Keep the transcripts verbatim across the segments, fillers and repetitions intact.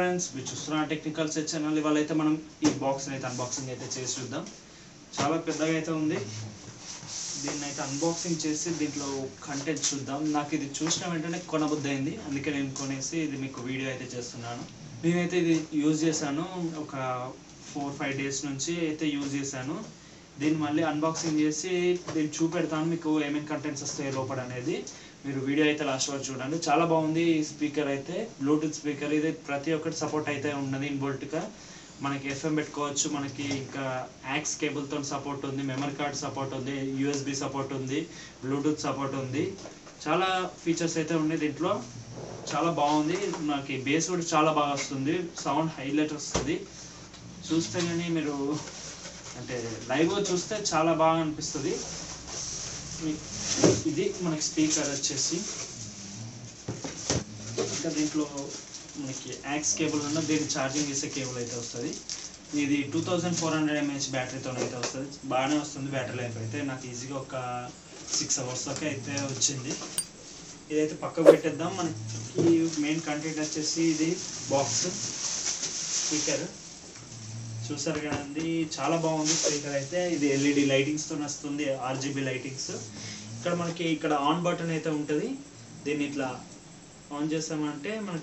Friends, మీరు చూస్తున్న technical set channel. ఇవాళ అయితే మనం ఈ బాక్స్ అయితే అన్బాక్సింగ్ అయితే చేసి చూద్దాం. చాలా పెద్దగా అయితే ఉంది. దీన్ని అయితే అన్బాక్సింగ్ చేసి దీంట్లో కంటెంట్ చూద్దాం. నాకు ఇది చూసిన వెంటనే కొనబుద్ధి అయింది, అందుకే నేను కొనేసి ఇది మీకు వీడియో అయితే చేస్తున్నాను. నేనైతే ఇది యూజ్ చేశాను, ఒక ఫోర్ ఫైవ్ డేస్ నుంచి అయితే యూజ్ చేశాను. దీన్ని మళ్ళీ అన్బాక్సింగ్ చేసి దీన్ని చూపెడతాను మీకు ఏమేమి కంటెంట్స్ వస్తాయి లోపల అనేది. మీరు వీడియో అయితే లాస్ట్ వరకు చూడండి. చాలా బాగుంది ఈ స్పీకర్ అయితే, బ్లూటూత్ స్పీకర్. ఇది ప్రతి ఒక్కటి సపోర్ట్ అయితే ఉన్నది ఇన్బుల్ట్గా. మనకి ఎఫ్ఎం పెట్టుకోవచ్చు, మనకి ఇంకా యాక్స్ కేబుల్తో సపోర్ట్ ఉంది, మెమరీ కార్డ్ సపోర్ట్ ఉంది, యూఎస్బి సపోర్ట్ ఉంది, బ్లూటూత్ సపోర్ట్ ఉంది. చాలా ఫీచర్స్ అయితే ఉన్నాయి దీంట్లో. చాలా బాగుంది. నాకు బేస్ కూడా చాలా బాగా వస్తుంది, సౌండ్ హైలైట్ వస్తుంది. చూస్తే కానీ మీరు అంటే లైవ్గా చూస్తే చాలా బాగా అనిపిస్తుంది. ఇది మనకి స్పీకర్ వచ్చేసి, ఇంకా దీంట్లో మనకి యాక్స్ కేబుల్ ఉన్న దీన్ని ఛార్జింగ్ చేసే కేబుల్ అయితే వస్తుంది. ఇది two thousand four hundred mAh బ్యాటరీతో అయితే వస్తుంది. బాగానే వస్తుంది బ్యాటరీ లైఫ్ అయితే. నాకు ఈజీగా ఒక సిక్స్ అవర్స్ దాకా అయితే వచ్చింది. ఇదైతే పక్కకు పెట్టేద్దాం. మనకి మెయిన్ కంటెంట్ వచ్చేసి ఇది బాక్స్ స్పీకర్. చూసారు కదండి, చాలా బాగుంది స్పీకర్ అయితే. ఇది ఎల్ఈడి లైటింగ్స్తో వస్తుంది, ఆర్జీబీ లైటింగ్స్. ఇక్కడ మనకి ఇక్కడ ఆన్ బటన్ అయితే ఉంటుంది. దీన్ని ఇట్లా ఆన్ చేసామంటే మనకి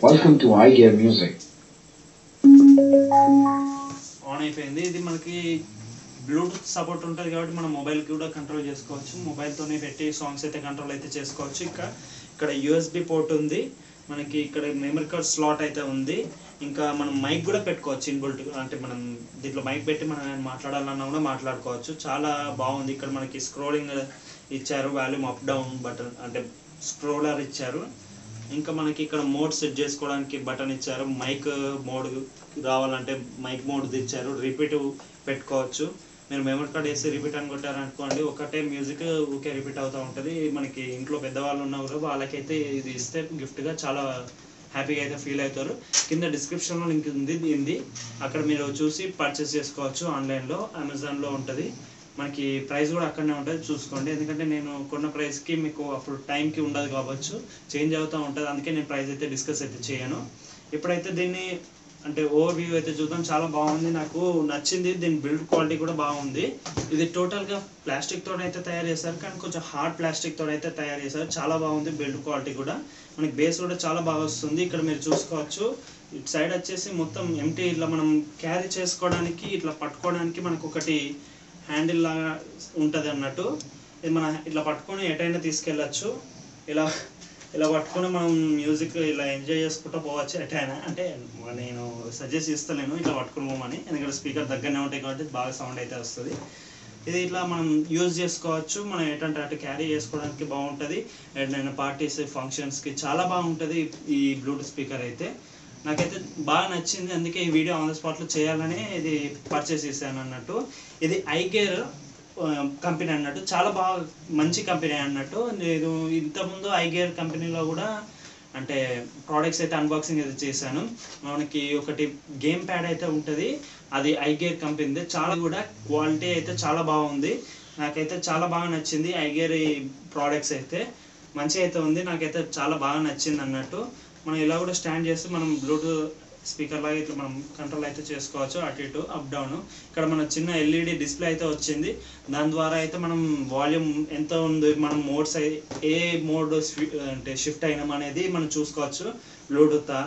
ఆన్ అయిపోయింది. ఇది మనకి బ్లూటూత్ సపోర్ట్ ఉంటుంది కాబట్టి మనం మొబైల్కి కూడా కంట్రోల్ చేసుకోవచ్చు. మొబైల్తోనే పెట్టి సాంగ్స్ అయితే కంట్రోల్ అయితే చేసుకోవచ్చు. ఇక్కడ ఇక్కడ యూఎస్బి పోర్ట్ ఉంది, మనకి ఇక్కడ మెమరీ కార్డ్ స్లాట్ అయితే ఉంది. ఇంకా మనం మైక్ కూడా పెట్టుకోవచ్చు ఇన్బుల్ట్, అంటే మనం దీంట్లో మైక్ పెట్టి మనం మాట్లాడాలన్నా కూడా మాట్లాడుకోవచ్చు. చాలా బాగుంది. ఇక్కడ మనకి స్క్రోలింగ్ ఇచ్చారు, వాల్యూమ్ అప్ డౌన్ బటన్ అంటే స్క్రోలర్ ఇచ్చారు. ఇంకా మనకి ఇక్కడ మోడ్ సెట్ చేసుకోవడానికి బటన్ ఇచ్చారు. మైక్ మోడ్ రావాలంటే మైక్ మోడ్ ఇచ్చారు. రిపీట్ పెట్టుకోవచ్చు. మీరు మెమరీ కార్డ్ వేసి రిపీట్ అని కొట్టారనుకోండి, ఒకటే మ్యూజిక్ ఊకే రిపీట్ అవుతూ ఉంటుంది. మనకి ఇంట్లో పెద్దవాళ్ళు ఉన్నా కూడా వాళ్ళకైతే ఇది ఇస్తే గిఫ్ట్గా చాలా హ్యాపీగా అయితే ఫీల్ అవుతారు. కింద డిస్క్రిప్షన్లో లింక్ ఉంది దీనిది, అక్కడ మీరు చూసి పర్చేస్ చేసుకోవచ్చు. ఆన్లైన్లో అమెజాన్లో ఉంటుంది. మనకి ప్రైస్ కూడా అక్కడనే ఉంటుంది, చూసుకోండి. ఎందుకంటే నేను కొన్న ప్రైస్కి మీకు అప్పుడు టైంకి ఉండదు కావచ్చు, చేంజ్ అవుతూ ఉంటుంది. అందుకే నేను ప్రైస్ అయితే డిస్కస్ అయితే చేయను. ఇప్పుడైతే దీన్ని అంటే ఓవర్ వ్యూ అయితే చూద్దాం. చాలా బాగుంది, నాకు నచ్చింది. దీని బిల్డ్ క్వాలిటీ కూడా బాగుంది. ఇది టోటల్గా ప్లాస్టిక్ తోటి అయితే తయారు చేశారు, కానీ కొంచెం హార్డ్ ప్లాస్టిక్ తోటి అయితే తయారు చేశారు. చాలా బాగుంది బిల్డ్ క్వాలిటీ కూడా. మనకి బేస్ కూడా చాలా బాగా వస్తుంది. ఇక్కడ మీరు చూసుకోవచ్చు, ఇటు సైడ్ వచ్చేసి మొత్తం ఎంటీ. ఇట్లా మనం క్యారీ చేసుకోవడానికి, ఇట్లా పట్టుకోవడానికి మనకు ఒకటి హ్యాండిల్ లాగా ఉంటుంది అన్నట్టు. ఇది మన ఇట్లా పట్టుకొని ఎటైనా తీసుకెళ్ళచ్చు. ఇలా ఇలా పట్టుకొని మనం మ్యూజిక్ ఇలా ఎంజాయ్ చేసుకుంటూ పోవచ్చు ఎటైనా. అంటే నేను సజెస్ట్ చేస్తలేను ఇట్లా పట్టుకుని పోమని, ఎందుకంటే స్పీకర్ దగ్గరనే ఉంటాయి కాబట్టి బాగా సౌండ్ అయితే వస్తుంది. ఇది ఇట్లా మనం యూజ్ చేసుకోవచ్చు. మనం ఏంటంటే అటు క్యారీ చేసుకోవడానికి బాగుంటుంది. ఎటైనా పార్టీస్ ఫంక్షన్స్కి చాలా బాగుంటుంది ఈ బ్లూటూత్ స్పీకర్ అయితే. నాకైతే బాగా నచ్చింది, అందుకే ఈ వీడియో ఆన్ ద స్పాట్లో చేయాలని ఇది పర్చేస్ చేశాను అన్నట్టు. ఇది ఐగేర్ కంపెనీ అన్నట్టు, చాలా బాగా మంచి కంపెనీ అన్నట్టు. నేను ఇంతకుముందు ఐగేర్ కంపెనీలో కూడా అంటే ప్రోడక్ట్స్ అయితే అన్బాక్సింగ్ అయితే చేశాను. మనకి ఒకటి గేమ్ ప్యాడ్ అయితే ఉంటుంది, అది ఐగేర్ కంపెనీది. చాలా కూడా క్వాలిటీ అయితే చాలా బాగుంది. నాకైతే చాలా బాగా నచ్చింది. ఐగేర్ ఈ ప్రోడక్ట్స్ అయితే మంచిగా అయితే ఉంది, నాకైతే చాలా బాగా నచ్చింది అన్నట్టు. మనం ఇలా కూడా స్టాండ్ చేస్తే మనం బ్లూటూత్ స్పీకర్ లాగా ఇట్లా మనం కంట్రోల్ అయితే చేసుకోవచ్చు, అటు ఇటు అప్ డౌన్. ఇక్కడ మన చిన్న ఎల్ఈడి డిస్ప్లే అయితే వచ్చింది. దాని ద్వారా అయితే మనం వాల్యూమ్ ఎంత ఉంది, మనం మోడ్స్ ఏ మోడ్ అంటే షిఫ్ట్ అయినాం అనేది మనం చూసుకోవచ్చు. బ్లూటూత్,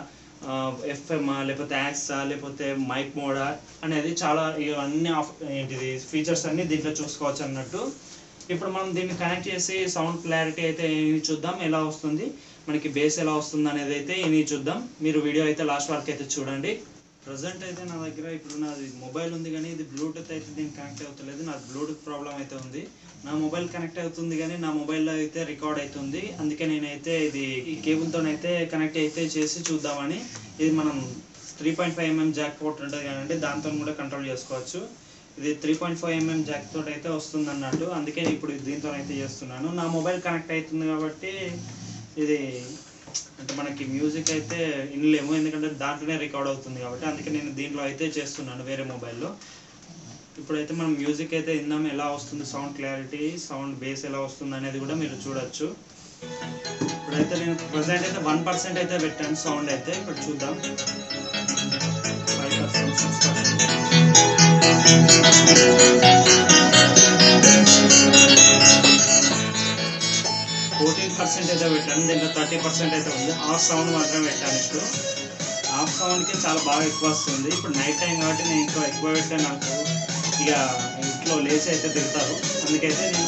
ఎఫ్ఎం, లేకపోతే యాక్సా, లేకపోతే మైక్ మోడా అనేది చాలా ఇవన్నీ ఏంటిది ఫీచర్స్ అన్నీ దీంట్లో చూసుకోవచ్చు అన్నట్టు. ఇప్పుడు మనం దీన్ని కనెక్ట్ చేసి సౌండ్ క్లారిటీ అయితే చూద్దాం ఎలా వస్తుంది, మనకి బేస్ ఎలా వస్తుంది అనేది అయితే ఇది చూద్దాం. మీరు వీడియో అయితే లాస్ట్ వరకు అయితే చూడండి. ప్రజెంట్ అయితే నా దగ్గర ఇప్పుడు నాది మొబైల్ ఉంది, కానీ ఇది బ్లూటూత్ అయితే దీనికి కనెక్ట్ అవుతలేదు. నాకు బ్లూటూత్ ప్రాబ్లం అయితే ఉంది. నా మొబైల్ కనెక్ట్ అవుతుంది కానీ నా మొబైల్లో అయితే రికార్డ్ అవుతుంది. అందుకే నేనైతే ఇది ఈ కేబుల్తో అయితే కనెక్ట్ అయితే చేసి చూద్దామని. ఇది మనం three point five mm jack port ఉంటుంది కానీ దాంతో కూడా కంట్రోల్ చేసుకోవచ్చు. ఇది three point five mm jack తోటి అయితే వస్తుంది అన్నట్టు, అందుకే ఇప్పుడు దీంతో అయితే చేస్తున్నాను. నా మొబైల్ కనెక్ట్ అవుతుంది కాబట్టి ఇది అంటే మనకి మ్యూజిక్ అయితే వినలేము, ఎందుకంటే దాంట్లోనే రికార్డ్ అవుతుంది కాబట్టి. అందుకే నేను దీంట్లో అయితే చేస్తున్నాను వేరే మొబైల్లో. ఇప్పుడైతే మనం మ్యూజిక్ అయితే విందాం, ఎలా వస్తుంది సౌండ్ క్లారిటీ, సౌండ్ బేస్ ఎలా వస్తుంది అనేది కూడా మీరు చూడొచ్చు. ఇప్పుడైతే నేను ప్రజెంట్ అయితే వన్ పర్సెంట్ అయితే పెట్టాను సౌండ్ అయితే. ఇప్పుడు చూద్దాం. Five percent six percent fourteen percent అయితే పెట్టాను. దీంట్లో థర్టీ పర్సెంట్ అయితే ఉంది. హాఫ్ సౌండ్ మాత్రం పెట్టాను. ఇప్పుడు హాఫ్ సౌండ్కి చాలా బాగా ఎక్కువ వస్తుంది. ఇప్పుడు నైట్ టైం కాబట్టి నేను ఇంకా ఎక్కువ పెడితే నాకు ఇక ఇంట్లో లేచి అయితే తిరుగుతారు. అందుకైతే నేను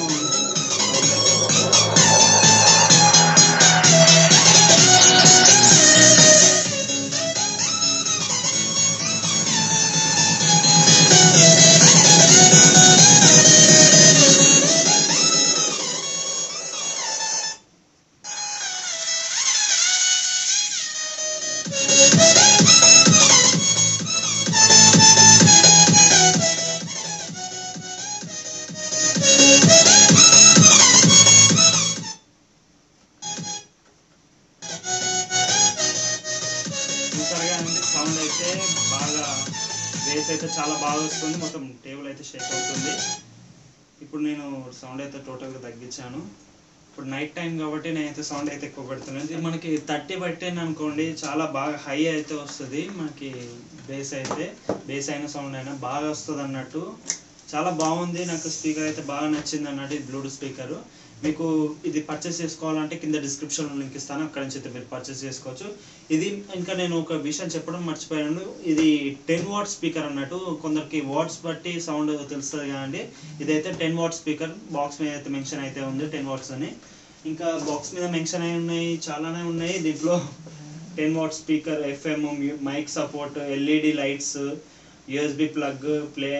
సౌండ్ అయితే బాగా బేస్ అయితే చాలా బాగా వస్తుంది. మొత్తం టేబుల్ అయితే షేక్ అవుతుంది. ఇప్పుడు నేను సౌండ్ అయితే టోటల్గా తగ్గించాను. ఇప్పుడు నైట్ టైం కాబట్టి నేనైతే సౌండ్ అయితే ఎక్కువ పెడుతున్నాను. ఇది మనకి థర్టీ పట్టాను అనుకోండి, చాలా బాగా హై అయితే వస్తుంది. మనకి బేస్ అయితే బేస్ అయిన సౌండ్ అయినా బాగా వస్తుంది అన్నట్టు. చాలా బాగుంది. నాకు స్పీకర్ అయితే బాగా నచ్చింది అన్నట్టు. ఇది బ్లూటూత్ స్పీకరు. మీకు ఇది పర్చేస్ చేసుకోవాలంటే కింద డిస్క్రిప్షన్లో లింక్ ఇస్తాను, అక్కడ నుంచి అయితే మీరు పర్చేస్ చేసుకోవచ్చు. ఇది ఇంకా నేను ఒక విషయం చెప్పడం మర్చిపోయాను. ఇది టెన్ వాట్ స్పీకర్ అన్నట్టు. కొందరికి వాట్స్ బట్టి సౌండ్ తెలుస్తుంది కదండి. ఇదైతే టెన్ వాట్ స్పీకర్. బాక్స్ మీద అయితే మెన్షన్ అయితే ఉంది టెన్ వాట్స్ అని. ఇంకా బాక్స్ మీద మెన్షన్ అయి ఉన్నాయి, చాలానే ఉన్నాయి. దీంట్లో ten watt speaker, FM, mic support, LED lights, USB plug, play,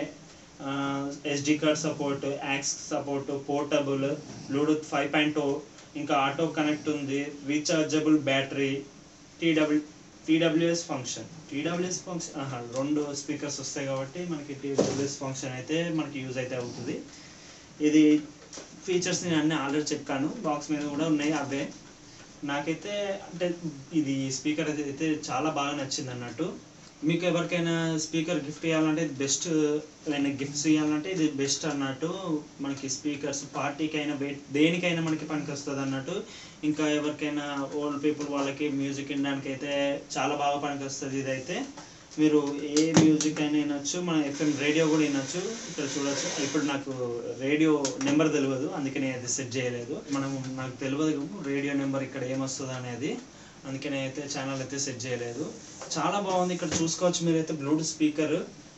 SD card support, aux support, portable, Bluetooth five point O, ఇంకా ఆటో కనెక్ట్ ఉంది, rechargeable battery, TW TWS function TWS function రెండు speakers వస్తాయి కాబట్టి మనకి TWS function అయితే మనకి use అయితే అవుతుంది. ఇది ఫీచర్స్ నేను అన్నీ ఆల్రెడీ చెప్పాను. బాక్స్ మీద కూడా ఉన్నాయి అవే. నాకైతే అంటే ఇది స్పీకర్ అయితే చాలా బాగా నచ్చింది అన్నట్టు. మీకు ఎవరికైనా స్పీకర్ గిఫ్ట్ ఇవ్వాలంటే ఇది బెస్ట్. ఏదైనా గిఫ్ట్స్ ఇవ్వాలంటే ఇది బెస్ట్ అన్నట్టు. మనకి స్పీకర్స్ పార్టీకైనా దేనికైనా మనకి పనికి వస్తుంది అన్నట్టు. ఇంకా ఎవరికైనా ఓల్డ్ పీపుల్ వాళ్ళకి మ్యూజిక్ వినడానికి అయితే చాలా బాగా పనికి వస్తుంది. ఇదైతే మీరు ఏ మ్యూజిక్ అయినా వినొచ్చు. మన ఎఫ్ఎం రేడియో కూడా వినొచ్చు. ఇక్కడ చూడొచ్చు. ఇప్పుడు నాకు రేడియో నెంబర్ తెలియదు, అందుకే నేను అది సెట్ చేయలేదు. మనం నాకు తెలియదు రేడియో నెంబర్ ఇక్కడ ఏమొస్తుంది అనేది, అందుకే నేనైతే ఛానల్ అయితే సెట్ చేయలేదు. చాలా బాగుంది. ఇక్కడ చూసుకోవచ్చు మీరైతే Bluetooth speaker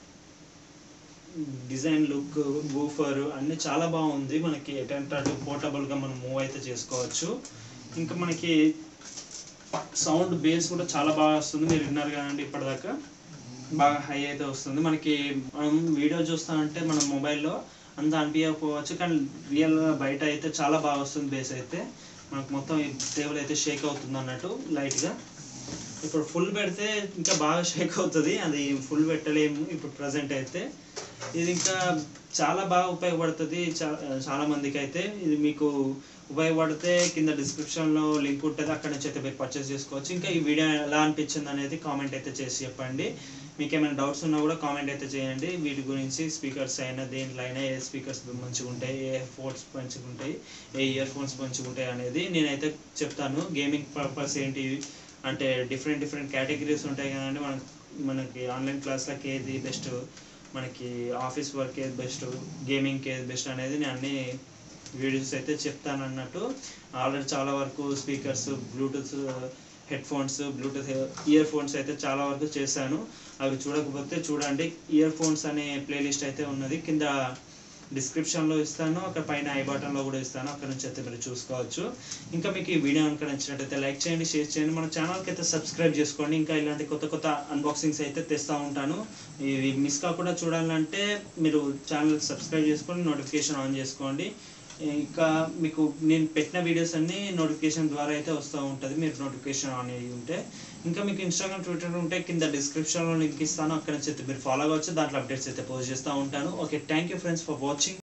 design, look, woofer అన్నీ చాలా బాగుంది. మనకి ఎటంటే అటు పోర్టబుల్గా మనం మూవ్ అయితే చేసుకోవచ్చు. ఇంకా మనకి సౌండ్ బేస్ కూడా చాలా బాగా వస్తుంది. మీరు విన్నారు కదండి ఇప్పటిదాకా. బాగా హై అయితే వస్తుంది. మనకి మనం వీడియో చూస్తామంటే మన మొబైల్లో అంత అనిపించకపోవచ్చు, కానీ రియల్గా బయట అయితే చాలా బాగా వస్తుంది బేస్ అయితే. మనకు మొత్తం ఈ టేబుల్ అయితే షేక్ అవుతుంది అన్నట్టు లైట్గా. ఇప్పుడు ఫుల్ పెడితే ఇంకా బాగా షేక్ అవుతుంది. అది ఫుల్ పెట్టలేము ఇప్పుడు ప్రజెంట్ అయితే. ఇది ఇంకా చాలా బాగా ఉపయోగపడుతుంది చా చాలా మందికి అయితే. ఇది మీకు ఉపయోగపడితే కింద డిస్క్రిప్షన్లో లింక్ ఉంటుంది, అక్కడ నుంచి అయితే మీరు పర్చేస్ చేసుకోవచ్చు. ఇంకా ఈ వీడియో ఎలా అనిపించింది అనేది కామెంట్ అయితే చేసి చెప్పండి. మీకు ఏమైనా డౌట్స్ ఉన్నా కూడా కామెంట్ అయితే చేయండి. వీటి గురించి స్పీకర్స్ అయినా దేంట్లో అయినా ఏ స్పీకర్స్ మంచిగా ఉంటాయి, ఏ ఫోన్స్ మంచిగా ఉంటాయి, ఏ ఇయర్ ఫోన్స్ మంచిగా ఉంటాయి అనేది నేనైతే చెప్తాను. గేమింగ్ పర్పస్ ఏంటి అంటే డిఫరెంట్ డిఫరెంట్ కేటగిరీస్ ఉంటాయి కదండి. మనకి మనకి ఆన్లైన్ క్లాస్లకి ఏది బెస్ట్, మనకి ఆఫీస్ వర్క్ ఏది బెస్ట్, గేమింగ్కి ఏది బెస్ట్ అనేది నేను అన్ని వీడియోస్ అయితే చెప్తాను అన్నట్టు. ఆల్రెడీ చాలా వరకు speakers, Bluetooth headphones, Bluetooth earphones అయితే చాలా వరకు చేశాను. అవి చూడకపోతే చూడండి. ఇయర్ ఫోన్స్ అనే ప్లేలిస్ట్ అయితే ఉన్నది, కింద డిస్క్రిప్షన్లో ఇస్తాను, అక్కడ పైన ఐ బటన్లో కూడా ఇస్తాను, అక్కడ నుంచి అయితే మీరు చూసుకోవచ్చు. ఇంకా మీకు ఈ వీడియో కనుక నచ్చినట్టయితే లైక్ చేయండి, షేర్ చేయండి, మన ఛానల్కి అయితే సబ్స్క్రైబ్ చేసుకోండి. ఇంకా ఇలాంటి కొత్త కొత్త అన్బాక్సింగ్స్ అయితే తెస్తూ ఉంటాను. ఇవి మిస్ కాకుండా చూడాలంటే మీరు ఛానల్ సబ్స్క్రైబ్ చేసుకొని నోటిఫికేషన్ ఆన్ చేసుకోండి. ఇంకా మీకు నేను పెట్టిన వీడియోస్ అన్నీ నోటిఫికేషన్ ద్వారా అయితే వస్తూ ఉంటుంది, మీరు నోటిఫికేషన్ ఆన్ అయ్యి ఉంటే. ఇంకా మీకు ఇన్స్టాగ్రామ్, ట్విట్టర్ ఉంటే కింద డిస్క్రిప్షన్లో లింక్ ఇస్తాను, అక్కడ నుంచి అయితే మీరు ఫాలో అవ్వచ్చు. దాంట్లో అప్డేట్స్ అయితే పోస్ట్ చేస్తూ ఉంటాను. Okay, thank you friends for watching.